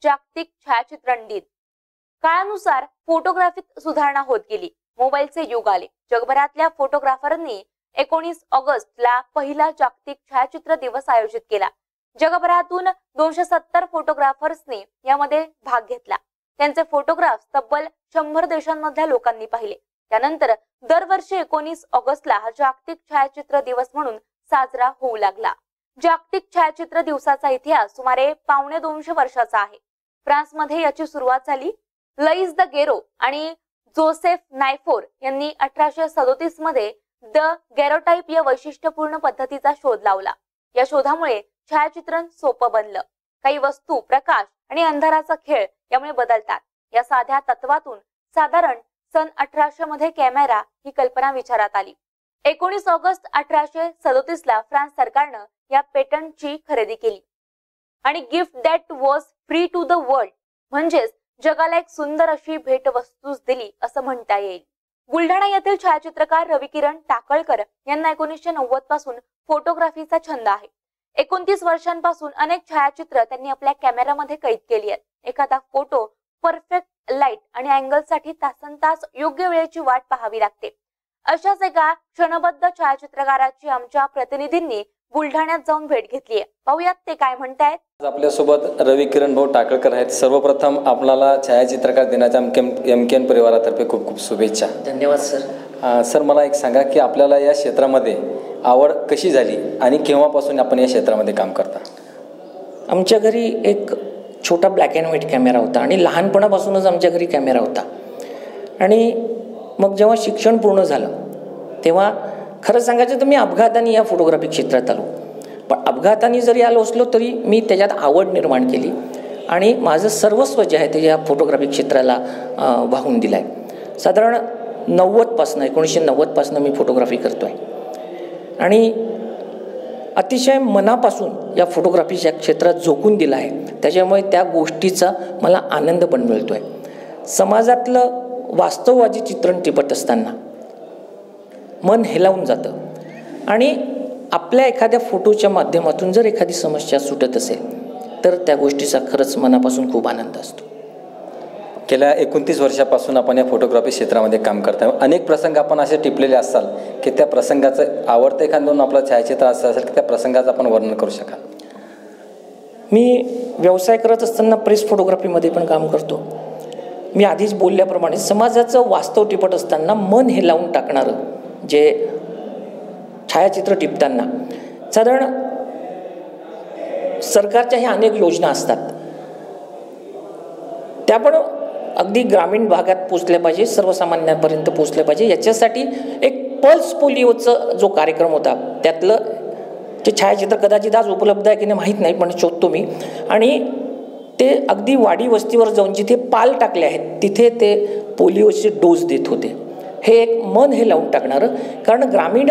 जागतिक छायाचित्रण दिन। काळानुसार फोटोग्राफीत सुधारणा होत गेली, मोबाईलचे युग आले। जगभरातल्या फोटोग्राफरांनी 19 ऑगस्टला पहिला जागतिक छायाचित्र दिवस आयोजित केला। जगभरातून 270 फोटोग्राफर्सनी यामध्ये भाग घेतला। त्यांचे फोटोग्राफ्स तब्बल 100 देशांमधल्या लोकांनी पाहिले। त्यानंतर दरवर्षी 19 ऑगस्टला हा जागतिक छायाचित्र दिवस म्हणून साजरा होऊ लागला। जागतिक छायाचित्र दिवसाचा इतिहास सुमारे 250 वर्षाचा आहे। फ्रान्समध्ये याची सुरुवात झाली। लईस द गेरो आणि जोसेफ नायफोर यांनी 1837 मध्ये द गॅरोटाइप या वैशिष्ट्यपूर्ण पद्धतीचा शोध लावला। या शोधामुळे छायाचित्रण सोपं बनलं। काही वस्तू, प्रकाश आणि अंधाराचा खेळ यामुळे बदलतात। या साध्या तत्वातून साधारण सन 1800 मध्ये कॅमेरा ही कल्पना विचारात आली। 19 ऑगस्ट 1837 ला फ्रान्स सरकारनं या पेटंटची खरेदी केली आणि gift that was free to the world म्हणजेच जगाला एक सुंदर अशी भेटवस्तूच दिली असं म्हणता येईल। बुलढाणा येथील छायाचित्रकार रविकिरण टाकळकर यांना 1990 पासून फोटोग्राफीचा छंद आहे। 29 वर्षांपासून अनेक छायाचित्र त्यांनी आपल्या कॅमेरामध्ये कैद केली आहेत। एखादा फोटो परफेक्ट लाईट आणि अँगल साठी तासनतास योग्य वेळेची वाट पाहावी लागते। अशाच एका क्षणबद्ध छायाचित्रकाराची आमच्या प्रतिनिधींनी बुलढाण्यात जाऊन भेट घेतली आहे। पाहूयात ते काय म्हणतायत। आपल्यासोबत रविकिरण भाऊ टाकळकर आहेत। सर्वप्रथम आपल्याला छायाचित्रकार दिनाच्या एमकेएन परिवारातर्फे खूप खूप शुभेच्छा। धन्यवाद सर। सर मला एक सांगा की आपल्याला या क्षेत्रामध्ये आवड कशी झाली आणि केव्हापासून आपण या क्षेत्रामध्ये काम करता? आमच्या घरी एक छोटा ब्लॅक अँड व्हाईट कॅमेरा होता आणि लहानपणापासूनच आमच्या घरी कॅमेरा होता। आणि मग जेव्हा शिक्षण पूर्ण झालं तेव्हा खरं सांगायचं तर मी अपघाताने या फोटोग्राफी क्षेत्रात आलो। पण अपघाताने जरी आलो असलो तरी मी त्याच्यात आवड निर्माण केली आणि माझं सर्वस्व जे आहे ते या फोटोग्राफी क्षेत्राला वाहून दिलं आहे। साधारण 1990 पासून मी फोटोग्राफी करतोय आणि अतिशय मनापासून या फोटोग्राफीच्या क्षेत्रात झोकून दिला आहे। त्याच्यामुळे त्या गोष्टीचा मला आनंद पण मिळतोय। समाजातलं वास्तववादी चित्रण टिपत असताना मन हेलावून जातं आणि आपल्या एखाद्या फोटोच्या माध्यमातून जर एखादी समस्या सुटत असेल तर त्या गोष्टीचा खरंच मनापासून खूप आनंद असतो। गेल्या 29 वर्षापासून आपण या फोटोग्राफी क्षेत्रामध्ये काम करताय। अनेक प्रसंग आपण असे टिपलेले असाल की त्या प्रसंगाचं आवडतं एखादं आपलं छायाचित्र असं असेल की त्या प्रसंगाचं आपण वर्णन करू शकाल? मी व्यवसाय करत असताना प्रेस फोटोग्राफीमध्ये पण काम करतो। मी आधीच बोलल्याप्रमाणे समाजाचं वास्तव टिपत असताना मन हे लावून टाकणारं जे छायाचित्र टिपताना साधारण सरकारच्या ह्या अनेक योजना असतात त्या पण अगदी ग्रामीण भागात पोचल्या पाहिजे, सर्वसामान्यांपर्यंत पोचल्या पाहिजे। याच्यासाठी एक पल्स पोलिओचा जो कार्यक्रम होता त्यातलं ते छायाचित्र कदाचित आज उपलब्ध आहे की नाही माहीत नाही पण शोधतो मी। आणि ते अगदी वाडी वस्तीवर जाऊन जिथे पाल टाकले आहेत तिथे ते पोलिओचे डोस देत होते। हे एक मन हे लावून टाकणारं, कारण ग्रामीण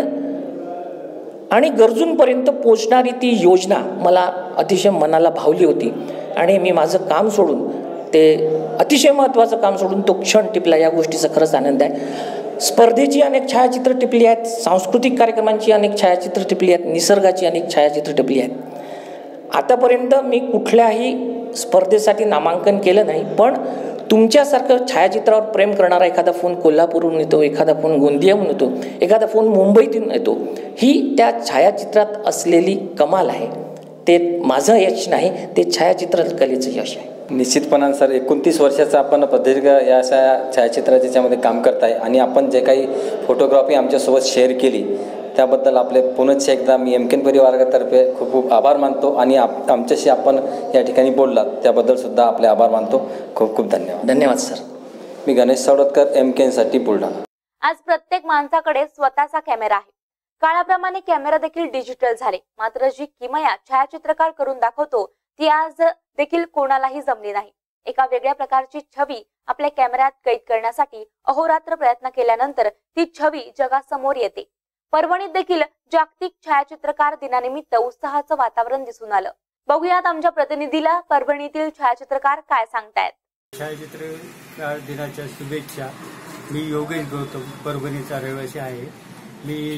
आणि गरजूंपर्यंत पोचणारी ती योजना मला अतिशय मनाला भावली होती आणि मी माझं काम सोडून ते अतिशय महत्त्वाचं काम सोडून तो क्षण टिपला। या गोष्टीचा खरंच आनंद आहे। स्पर्धेची अनेक छायाचित्र टिपली आहेत, सांस्कृतिक कार्यक्रमांची अनेक छायाचित्र टिपली आहेत, निसर्गाची अनेक छायाचित्र टिपली आहेत। आतापर्यंत मी कुठल्याही स्पर्धेसाठी नामांकन केलं नाही, पण तुमच्यासारखं छायाचित्रावर प्रेम करणारा एखादा फोन कोल्हापूरहून येतो, एखादा फोन गोंदियाहून येतो, एखादा फोन मुंबईतून येतो, ही त्या छायाचित्रात असलेली कमाल आहे। ते माझं यश नाही, ते छायाचित्रकलेचं यश आहे। निश्चितपणाने सर 29 वर्षाचा आपण प्रदीर्घ या अशा छायाचित्राच्यामध्ये काम करताय आणि आपण जे काही फोटोग्राफी आमच्यासोबत शेअर केली त्याबद्दल आपले पुनश्च एकदा मी एमकेएन परिवारातर्फे खूप खूप आभार मानतो आणि आमच्याशी आपण या ठिकाणी बोललात त्याबद्दल सुद्धा आपले आभार मानतो। खूप खूप धन्यवाद। धन्यवाद सर। मी गणेश सावडतकर, एमकेएनसाठी बुलढाणा। आज प्रत्येक माणसाकडे स्वतःचा कॅमेरा आहे। काळाप्रमाणे कॅमेरा देखील डिजिटल झाले, मात्र जी किमया छायाचित्रकार करून दाखवतो ती आज देखील कोणालाही जमली नाही। एका वेगळ्या प्रकारची छवी आपल्या कॅमेऱ्यात कैद करण्यासाठी अहोरात्र प्रयत्न केल्यानंतर ती छवी जगासमोर येते। परभणीत देखील जागतिक छायाचित्रकार दिनानिमित्त उत्साहाचं वातावरण दिसून आलं। बघूयात आमच्या प्रतिनिधीला परभणीतील छायाचित्रकार काय सांगतायत। छायाचित्रकार दिनाच्या शुभेच्छा। मी योगेश गौतम, परभणीचा रहिवासी आहे। मी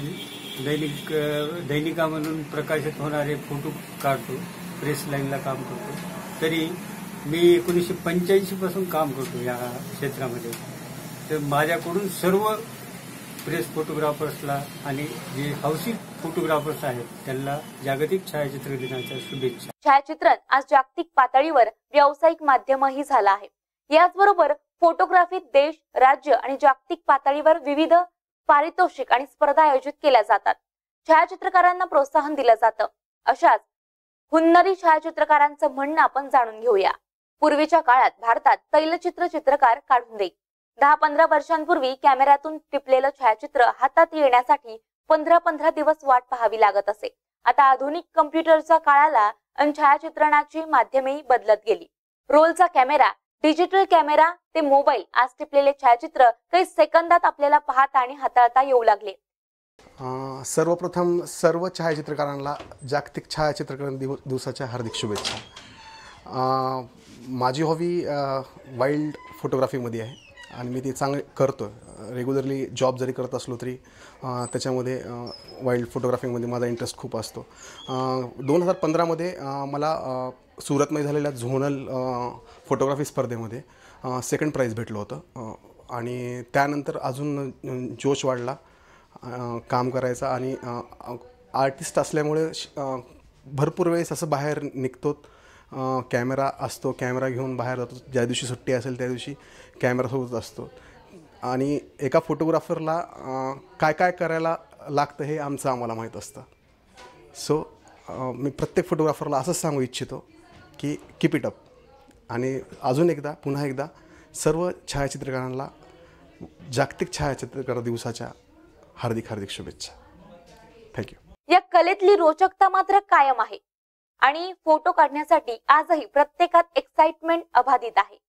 दैनिकामधून प्रकाशित होणारे फोटो काढतो, प्रेस लाईनला काम करतो। तरी मी 1985 पासून काम करतो या क्षेत्रामध्ये. तर माझ्याकडून सर्व प्रेस फोटोग्राफर्सला आणि जे हौसी फोटोग्राफर्स आहेत त्यांना जागतिक छायाचित्र दिनाच्या शुभेच्छा. छायाचित्रण आज जागतिक पातळीवर व्यावसायिक माध्यमही झालं आहे. याचबरोबर फोटोग्राफीत देश, राज्य आणि जागतिक पातळीवर विविध पारितोषिक आणि स्पर्धा आयोजित केल्या जातात. छायाचित्रकारांना प्रोत्साहन दिलं जातं. अशाच हुन्नरी छायाचित्रकारांचं म्हणणं आपण जाणून घेऊया. पूर्वीच्या काळात भारतात तैलचित्र चित्रकार काढून देई. 10-15 वर्षांपूर्वी कॅमेऱ्यातून टिपलेलं छायाचित्र हातात येण्यासाठी 15-15 दिवस वाट पाहावी लागत असे. आता आधुनिक कम्प्युटरच्या काळाला आणि छायाचित्रणाची माध्यमेही बदलत गेली. रोलचा कॅमेरा, डिजिटल कॅमेरा ते मोबाईल, आज टिपलेले छायाचित्र काही सेकंदात आपल्याला पाहता आणि हाताळता येऊ लागले. सर्वप्रथम सर्व छायाचित्रकारांना जागतिक छायाचित्रकरण दिवसाच्या हार्दिक शुभेच्छा. माझी हॉबी वाईल्ड फोटोग्राफीमध्ये आहे आणि मी ती चांगली करतो. रेग्युलरली जॉब जरी करत असलो तरी त्याच्यामध्ये वाईल्ड फोटोग्राफीमध्ये माझा इंटरेस्ट खूप असतो. 2015मध्ये मला सुरतमध्ये झालेल्या झोनल फोटोग्राफी स्पर्धेमध्ये सेकंड प्राईज भेटलं होतं आणि त्यानंतर अजून जोश वाढला काम करायचा. आणि आर्टिस्ट असल्यामुळे भरपूर वेळेस असं बाहेर निघतो, कॅमेरा असतो, कॅमेरा घेऊन बाहेर जातो. ज्या दिवशी सुट्टी असेल त्या दिवशी कॅमेरासोबत असतो आणि एका फोटोग्राफरला काय काय करायला लागतं हे आम्हाला माहीत असतं. सो मी प्रत्येक फोटोग्राफरला असंच सांगू इच्छितो की कीप इट अप. आणि अजून एकदा पुन्हा एकदा सर्व छायाचित्रकारांना जागतिक छायाचित्रकार दिवसाच्या हार्दिक हार्दिक शुभेच्छा. थँक्यू. या कलेतली रोचकता मात्र कायम आहे आणि फोटो काढण्यासाठी आजही प्रत्येकात एक्साइटमेंट अबाधित आहे.